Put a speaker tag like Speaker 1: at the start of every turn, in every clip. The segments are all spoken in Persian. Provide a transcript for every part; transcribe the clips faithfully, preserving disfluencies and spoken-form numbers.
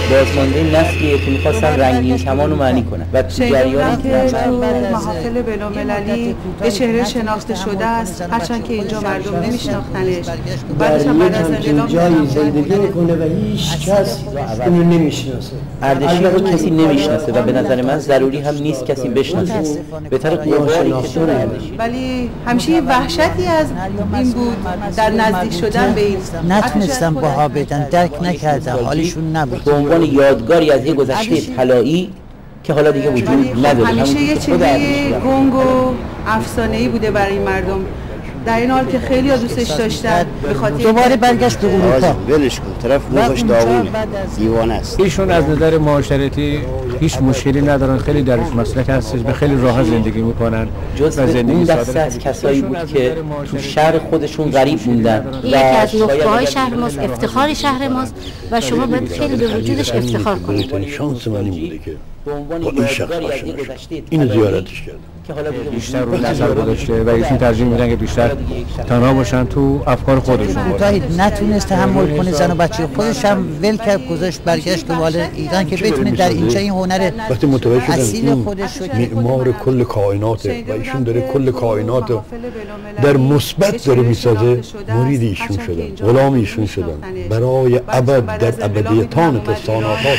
Speaker 1: بازمانده نسلیه که میخواستن رنگین کمان رو معنی کنن و تو جریان
Speaker 2: که تو محافل بین‌المللی یه چهره شناخته شده است، هرچند که اینجا مردم نمیشناختنش. بعدش هم بعد از انقلاب
Speaker 3: جایی زندگی میکنه و هیچ کس اونو نمیشناسه.
Speaker 1: اردشیر رو کسی نمیشناسه و به نظر من ضروری هم نیست کسی بشناسه. بهتره قواری که اردشیر.
Speaker 2: ولی همیشه یه وحشتی از این بود در نزدیک شدن به این.
Speaker 4: نتونستم باها بدن، درک نکردم، حالشون نبود.
Speaker 1: به عنوان یادگاری از یه گذشته طلایی که حالا دیگه وجود نداره.
Speaker 2: همیشه یه چیزی گنگ و افسانه‌ای بوده برای این مردم، در این حال که خیلی ها دوستش داشتن.
Speaker 4: دوباره برگشت به اروپا.
Speaker 3: ولش کن، طرف روحش داغونه، دیوانه است.
Speaker 5: ایشون از نظر معاشرتی هیچ مشکلی ندارن، خیلی درش مسلک هستش، به خیلی راحت زندگی میکنن.
Speaker 1: جزء اون دسته از کسایی بود که تو شهر خودشون غریب موندن.
Speaker 6: این یکی از نخبه‌های شهر ماست، افتخار شهر ماست و شما باید خیلی به وجودش افتخار کنید.
Speaker 3: شانس من این بوده که با این شخص آشنا شدم، اینو زیارتش کردم.
Speaker 5: بیشتر رو نظر گذاشته و ایشون ترجیح میدن که بیشتر تنها باشن تو افکار خودشون.
Speaker 4: تا نتونست تحمل کنه زن و بچه خودش هم ول کرد، گذاشت برگشت دوباره ایران که بتونه در اینجا این هنر اصیل خودش رو
Speaker 3: معمار کل کائناته و ایشون داره کل کائنات در مثبت داره میسازه. مرید ایشون شدن، غلام ایشون شدن، برای ابد در ابدیتان تصانافات.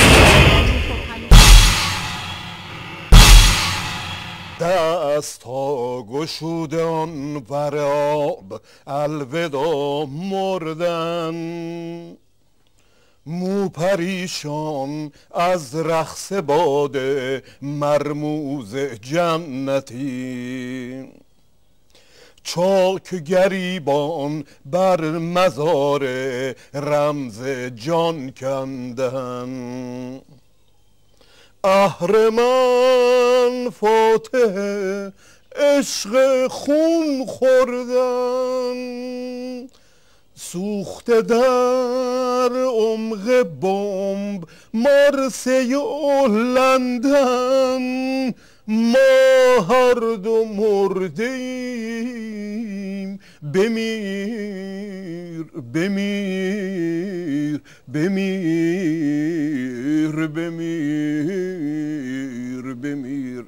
Speaker 7: دست ها گشوده آن ور آب الودا مردن، مو پریشان از رقص باده مرموز جنتی، چاک گریبان بر مزار رمز جان کندن. اهرمن فاتح عشق خون خوردن، سوخته در عمق بمب مارسی و لندن، ما هر دو مردیم. بمیر بمیر بمیر بمیر بمیر.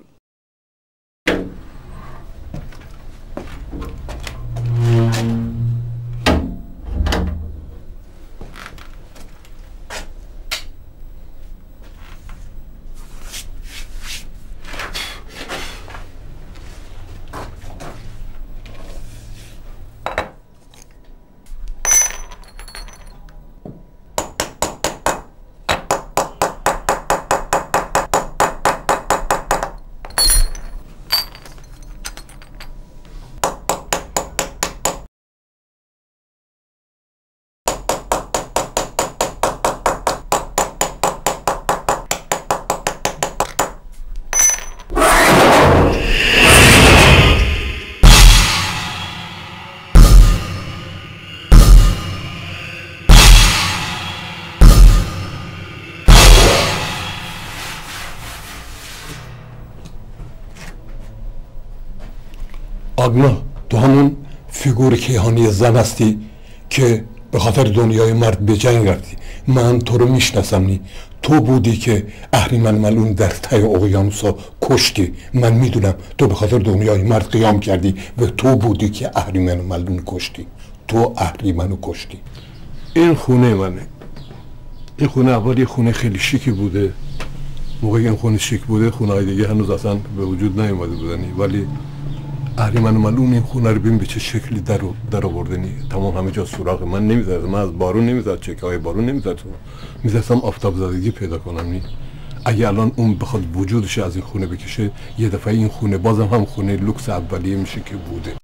Speaker 8: آگنا، تو همون فیگور کیهانی زن هستی که به خاطر دنیای مرد به جنگ رفتی. من تو رو میشناسم نی. تو بودی که اهریمن ملعون در ته اقیانوسا کشتی. من میدونم تو به خاطر دنیای مرد قیام کردی و تو بودی که اهریمن ملعون کشتی. تو اهریمنو کشتی. این خونه منه. این خونه اول یه خونه خیلی شیکی بوده. موقعی این خونه شیک بوده، خونه های دیگه هنوز اصلا به وجود نیومده بودنی، ولی اهریمن ملعون این خونه رو ببین به چه شکلی در در آوردنی. تمام همه جا سوراخ. من نمیذارم، من از بارون نمیذارم، چکه های بارون نمیذارم، میذارم آفتاب زدگی پیدا کنم. نی اگه الان اون بخواد وجودش از این خونه بکشه، یه دفعه این خونه بازم هم خونه لوکس اولیه میشه که بوده.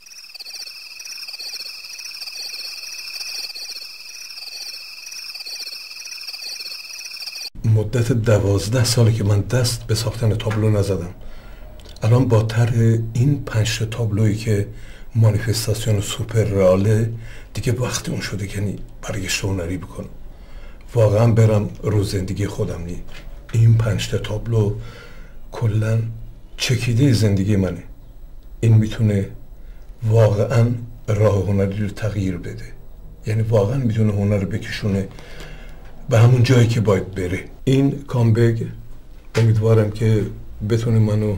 Speaker 8: مدت دوازده ساله که من دست به ساختن تابلو نزدم. الان با طرح این پنج تابلویی که مانیفستاسیون سوپر رئاله دیگه وقت اون شده که برگشت هنری بکنم، واقعا برم رو زندگی خودم. نی این پنج تابلو کلا چکیده زندگی منه. این میتونه واقعا راه هنری رو تغییر بده، یعنی واقعا میتونه هنر رو بکشونه به همون جایی که باید بره. این کامبگ امیدوارم که بتونه منو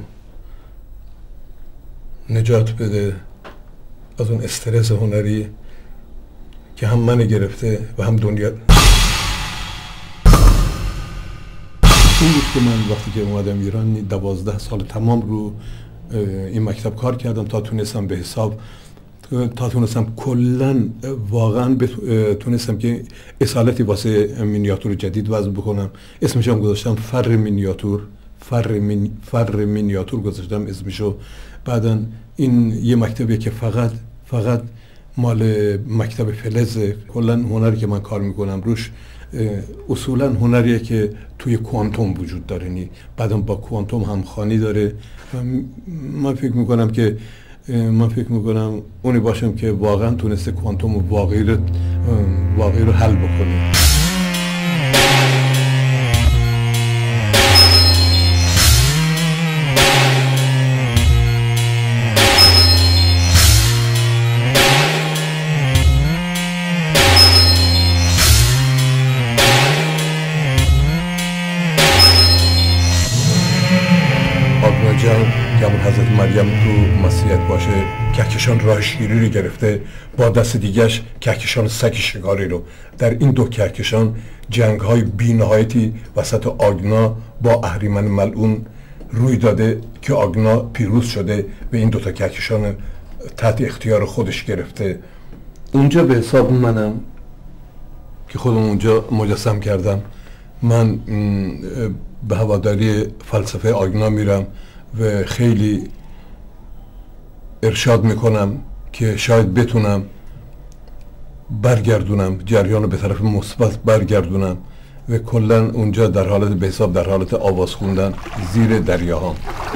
Speaker 8: نجات بده از اون استرس هنری که هم منو گرفته و هم دنیا. این بود که من وقتی که اومدم ایران دوازده سال تمام رو این مکتب کار کردم تا تونستم به حساب تا تونستم کلن واقعا تونستم که اصالتی واسه مینیاتور جدید وضع بکنم. اسمش هم گذاشتم فر مینیاتور فر, مین... فر مینیاتور گذاشتم اسمشو. بعدا این یه مکتبیه که فقط فقط مال مکتب فلز. کلن هنری که من کار میکنم روش اصولا هنریه که توی کوانتوم وجود داره، نی بعدا با کوانتوم همخوانی داره. من فکر میکنم که من فکر میکنم اونی باشم که واقعا تونسته کوانتوم واقعی رو واقعی رو حل بکنه. که همون حضرت مریم تو مسیحیت باشه، کهکشان راه شیری رو گرفته، با دست دیگهش کهکشان سگ شکاری رو. در این دو کهکشان جنگ های بی نهایتی وسط آگنا با اهریمن ملعون روی داده که آگنا پیروز شده و این دوتا کهکشان تحت اختیار خودش گرفته. اونجا به حساب منم که خودم اونجا مجسم کردم، من به هواداری فلسفه آگنا میرم و خیلی ارشاد میکنم که شاید بتونم برگردونم جریان رو به طرف مثبت برگردونم و کلا اونجا در حالت به حساب در حالت آواز خوندن زیر دریاها.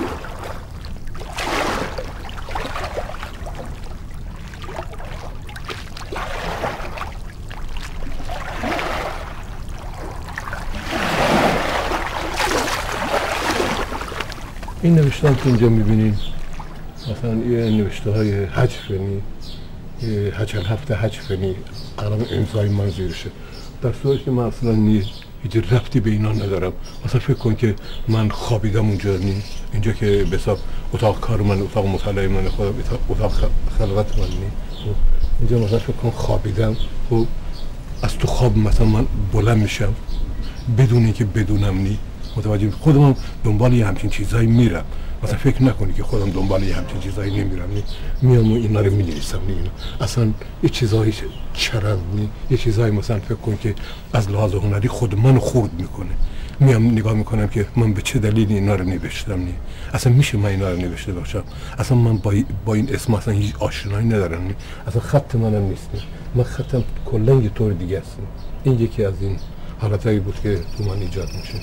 Speaker 8: این نوشته‌ام که اینجا میبینین مثلا یه نوشته های حج فنی، حج الهفت حج فنی قرام امضای من زیرشه، در صورتی که من اصلا نیست هیچ ربطی به اینا ندارم. مثلا فکر کن که من خوابیدم اونجا، نی اینجا که به حساب اتاق کار من، اتاق مطالعه من، خودم اتاق خلوت من، نی اینجا مثلا فکر کن خوابیدم و از تو خواب مثلا من بلند میشم بدون اینکه بدونم، نی متوجه خودم دنبال یه همچین چیزایی میرم. مثلا فکر نکنی که خودم دنبال یه همچین چیزایی نمیرم، نی میام و اینا رو مینویسم، نی اصلا یه چیزایی چرم، نی یه چیزایی مثلا فکر کن که از لحاظ هنری خود منو خورد میکنه. میام نگاه میکنم که من به چه دلیل اینا رو نوشتم، نی اصلا میشه من اینا رو نوشته باشم؟ اصلا من با, با این اسم اصلا هیچ آشنایی ندارم، نی اصلا خط منم نیست، نی من خطم کلا یه طور دیگه است. این یکی از این حالتایی بود که تو من ایجاد میشه.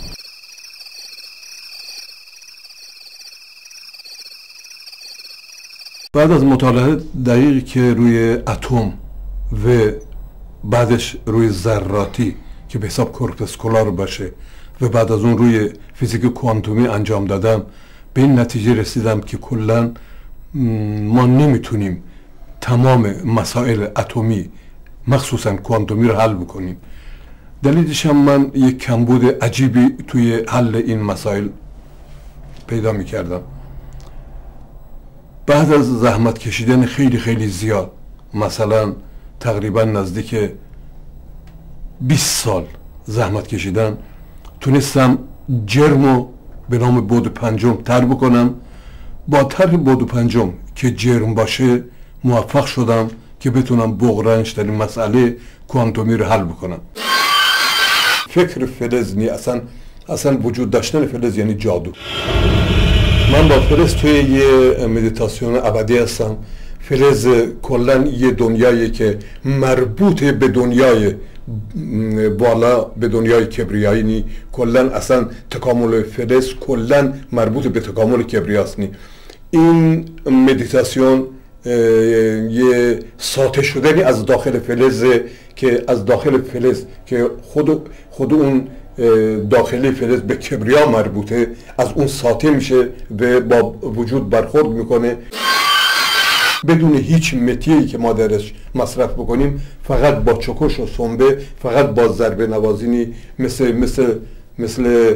Speaker 8: بعد از مطالعه دقیقی که روی اتم و بعدش روی ذراتی که به حساب کورپسکولار باشه و بعد از اون روی فیزیک کوانتومی انجام دادم، به این نتیجه رسیدم که کلا ما نمیتونیم تمام مسائل اتمی مخصوصا کوانتومی رو حل بکنیم. دلیلش هم من یک کمبود عجیبی توی حل این مسائل پیدا میکردم. بعد از زحمت کشیدن خیلی خیلی زیاد، مثلا تقریبا نزدیک بیست سال زحمت کشیدن، تونستم جرمو به نام بود پنجم تر بکنم. با طرح بود پنجم که جرم باشه موفق شدم که بتونم بغرنج در این مسئله کوانتومی رو حل بکنم. فکر فلز نی اصلا اصلا وجود داشتن فلز یعنی جادو. من با فلز توی یه مدیتاسیون ابدی هستم. فلز کلن یه دنیایی که مربوط به دنیای بالا، به دنیای کبریایی نی. کلن اصلا تکامل فلز کلن مربوط به تکامل کبریاست نی. این مدیتاسیون یه ساطع شدنی از داخل فلز که از داخل فلز که خود خود اون داخلی فلز به کبریا مربوطه، از اون ساطع میشه و با وجود برخورد میکنه. بدون هیچ متیهی که ما درش مصرف بکنیم، فقط با چکش و سنبه، فقط با ضربه نوازینی مثل مثل مثل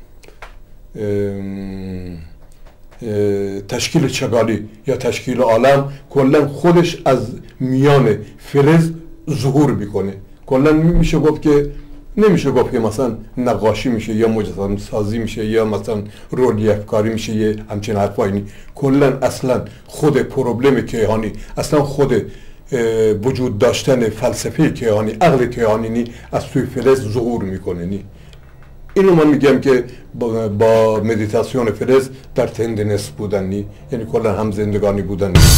Speaker 8: تشکیل چگالی یا تشکیل عالم کلا خودش از میان فلز ظهور میکنه. کلا میشه گفت که نمیشه گفت که مثلا نقاشی میشه یا مجسمه سازی میشه یا مثلا رلیف کاری میشه یه همچین حرفایی. کلا اصلا خود پروبلم کیهانی، اصلا خود وجود داشتن فلسفه کیهانی، عقل کیهانی نی از توی فلز ظهور میکنه. نی اینو من میگم که با, با مدیتاسیون فلز در تندنس بودن، نی یعنی کلا هم زندگانی بودن. نی.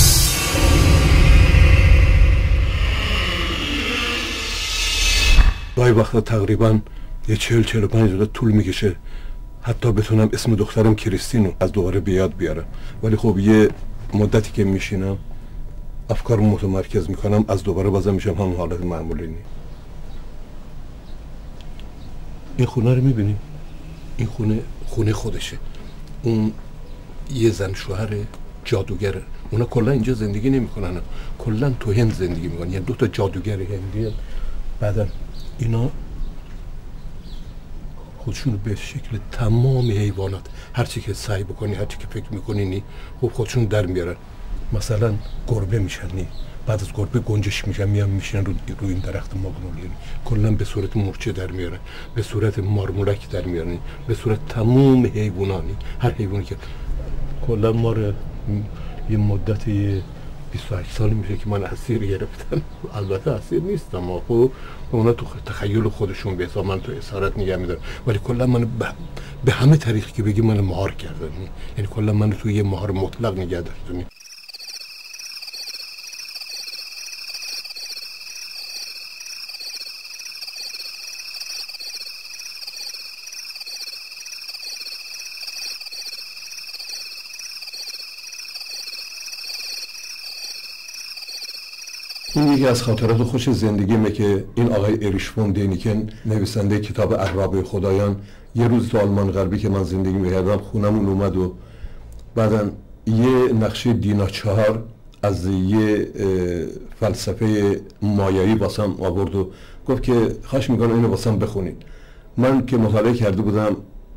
Speaker 8: گاهی وقتا تقریبا یه چهل چهل و پنج دقیقه طول میکشه حتی بتونم اسم دخترم کریستینو از دوباره بیاد بیارم، ولی خب یه مدتی که میشینم افکارم متمرکز میکنم، از دوباره بازم میشم همون حالت معمولی. نی این خونه رو میبینی؟ این خونه خونه خودشه. اون یه زن شوهر جادوگره، اونا کلا اینجا زندگی نمیکنن، کلا تو هند زندگی میکنن، یعنی دو تا جادوگر هندی. بعدا اینا خودشونو به شکل تمام حیوانات، هرچی که سعی بکنی، هرچی که فکر میکنی نی خب خودشون در میارن. مثلا گربه میشن، نی بعد از گربه گنجش میشن، میان میشن رو, رو این درخت ماگنولی، کلا به صورت مورچه در میارن، به صورت مارمولک در میارن، به صورت تمام حیوانانی. هر حیوانی که کلا ما رو یه مدتی بیست و هشت سال میشه که من اسیر گرفتن. البته اسیر نیستم، ما خب اونا تو تخیل خودشون به حساب من تو اسارت نگه میدارن، ولی کلا من به, به همه طریق که بگی من مهار کردن، یعنی کلا من تو یه مهار مطلق نگه داشتن. این یکی از خاطرات خوش زندگیمه که این آقای اریش فون دینیکن، نویسنده کتاب ارباب خدایان، یه روز تو آلمان غربی که من زندگی می‌کردم خونمون اومد و بعداً یه نقشه دینا چهار از یه فلسفه مایایی واسم آورد و گفت که خواهش میکنم اینو واسم بخونید. من که مطالعه کرده بودم،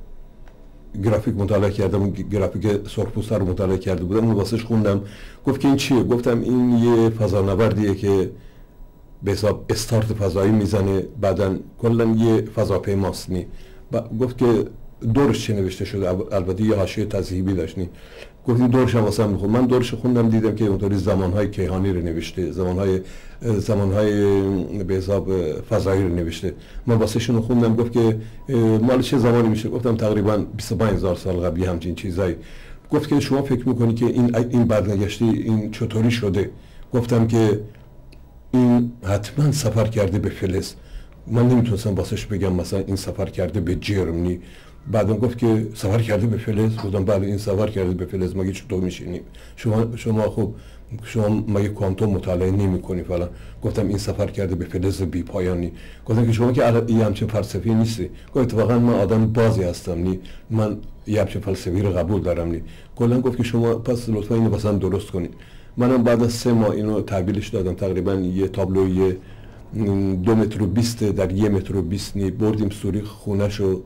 Speaker 8: گرافیک مطالعه کردم، گرافیک سرخپوست رو مطالعه کرده بودم، اون واسش خوندم. گفت که این چیه؟ گفتم این یه فضانوردیه که به حساب استارت فضایی میزنه، بعدن کلا یه فضاپیماست. نی گفت که دورش چه نوشته شده، البته یه حاشیه تذهیبی داشت. نی گفت این دورش هم واسم میخوند. من دورش خوندم، دیدم که اونطوری زمانهای کیهانی رو نوشته، زمانهای زمانهای به حساب فضایی رو نوشته. من واسهشون خوندم. گفت که مال چه زمانی میشه؟ گفتم تقریبا بیست و پنج هزار سال قبلی همچین چیزایی. گفت که شما فکر میکنی که این این برنگشتی این چطوری شده؟ گفتم که این حتما سفر کرده به فلز. من نمیتونستم واسش بگم مثلا این سفر کرده به جرمنی. بعدم گفت که سفر کرده به فلز. گفتم بله این سفر کرده به فلز. مگه چطور میشینی؟ شما شما خب شما مگه کوانتوم مطالعه نمی‌کنی فلان؟ گفتم این سفر کرده به فلز بی پایانی. گفتم که شما که یه همچین فلسفی نیستی. گفت اتفاقا من آدم بازی هستم، نی من یه همچین فلسفی رو قبول دارم. نی کلا گفت که شما پس لطفا اینو واسم درست کنید. منم بعد از سه ماه اینو تعبیرش دادم، تقریبا یه تابلوی دو متر و بیست در یه متر و بیست نی بردیم سوریخ خونه‌شو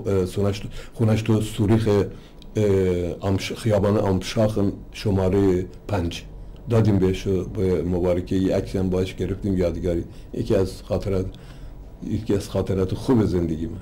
Speaker 8: خونش تو سوریخ خیابان آمشاخ شماره پنج دادیم بهش و به مبارکه یه عکس هم باش گرفتیم یادگاری. یکی از خاطرات یکی از خاطرات خوب زندگی من.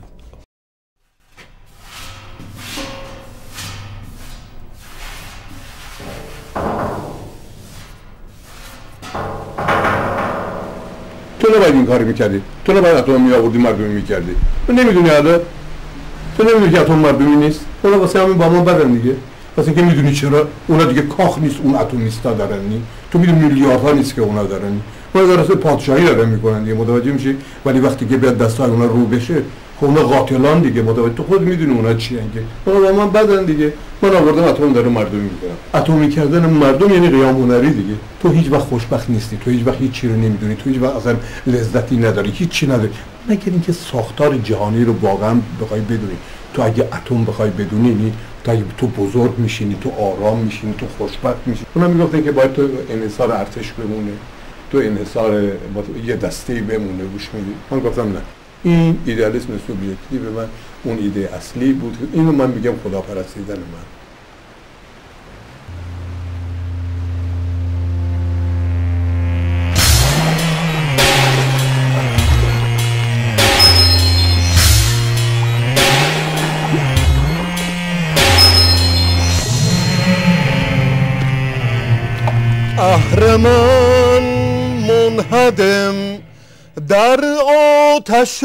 Speaker 8: تو نباید این کاری میکردی، تو نباید اتم میآوردی مردمی میکردی. تو نمیدونی حالا؟ تو نمیدونی که اتم مردمی نیست؟ حالا واسه همین با ما بدن دیگه. واسه که میدونی چرا؟ اونا دیگه کاخ نیست، اون اتمیستا دارن. نی تو میدونی میلیاردها نیست که اونا دارن. اونا درسته پادشاهی دارن میکنن دیگه، متوجه میشی؟ ولی وقتی که بیاد دستای اونا رو بشه خب اونا قاتلان دیگه، متوجه؟ تو خود میدونی اونا چی ان که اونا با من بدن دیگه. من آوردم اتم داره مردمی میکنن. اتمی کردن مردم یعنی قیام هنری دیگه. تو هیچ وقت خوشبخت نیستی، تو هیچ وقت هیچ چیزی رو نمیدونی، تو هیچ وقت اصلا لذتی نداری، هیچ چی نداری مگر اینکه ساختار جهانی رو واقعا بخوای بدونی. تو اگه اتم بخوای بدونی، تو اگه تو بزرگ میشینی، تو آرام میشینی، تو خوشبخت میشینی. اونا میگفتن که باید تو انحصار ارتش بمونه، تو انحصار یه دسته‌ای بمونه. گوش میدی؟ من گفتم نه، این ایدئالیسم سوبژکتیو من اون ایده اصلی بود. اینو من میگم خداپرستیدن من.
Speaker 7: اهرمن منهدم در آتش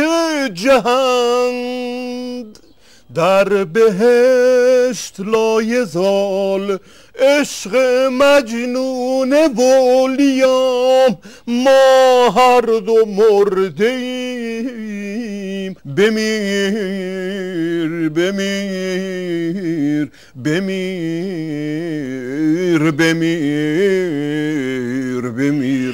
Speaker 7: جهند، در بهشت لایزال عشق مجنون ولیام، ما هر دو مردیم. بمیر بمیر بمیر بمیر بمیر.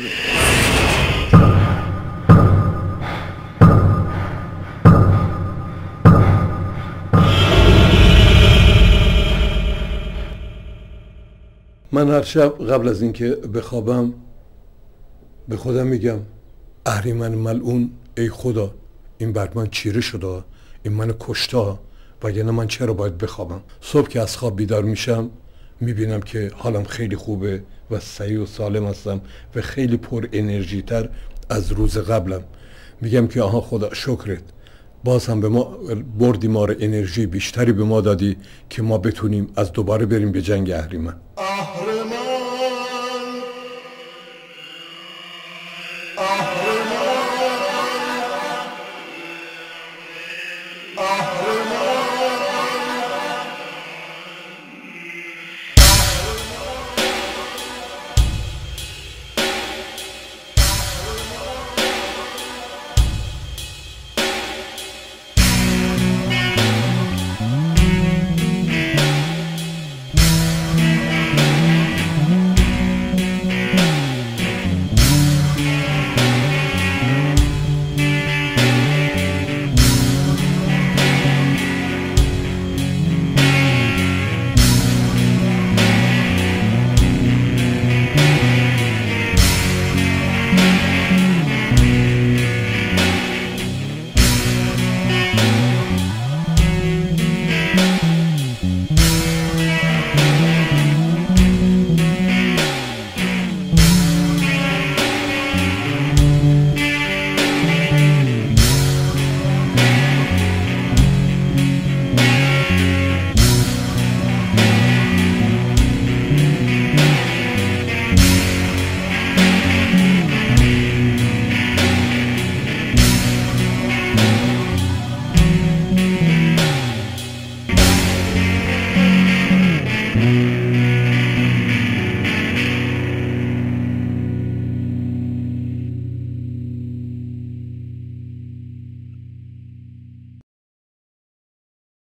Speaker 8: من هر شب قبل از اینکه بخوابم به خودم میگم اهریمن ملعون، ای خدا این بر من چیره شده، این من کشته، وگرنه من چرا باید بخوابم؟ صبح که از خواب بیدار میشم میبینم که حالم خیلی خوبه و صحیح و سالم هستم و خیلی پر انرژی تر از روز قبلم. میگم که آها خدا شکرت، باز هم به ما بردی، ما رو انرژی بیشتری به ما دادی که ما بتونیم از دوباره بریم به جنگ اهریمن.
Speaker 7: اهرمن